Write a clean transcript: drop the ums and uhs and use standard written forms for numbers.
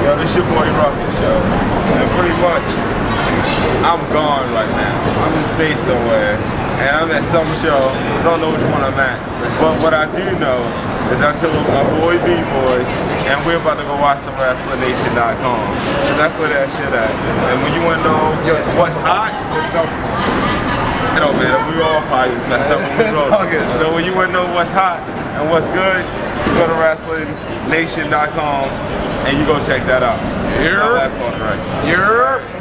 Yo, this your boy Ruckus, yo. And pretty much, I'm gone right now. I'm in space somewhere, and I'm at some show. Don't know which one I'm at. But what I do know is I'm chilling with my boy BBoy, and we're about to go watch some WrestlingNation.com. And that's where that shit at. And when you want to know what's hot, it don't matter. We all probably just messed up when we wrote it. So when you want to know what's hot and what's good, you go to WrestlingNation.com and you go check that out. That part right.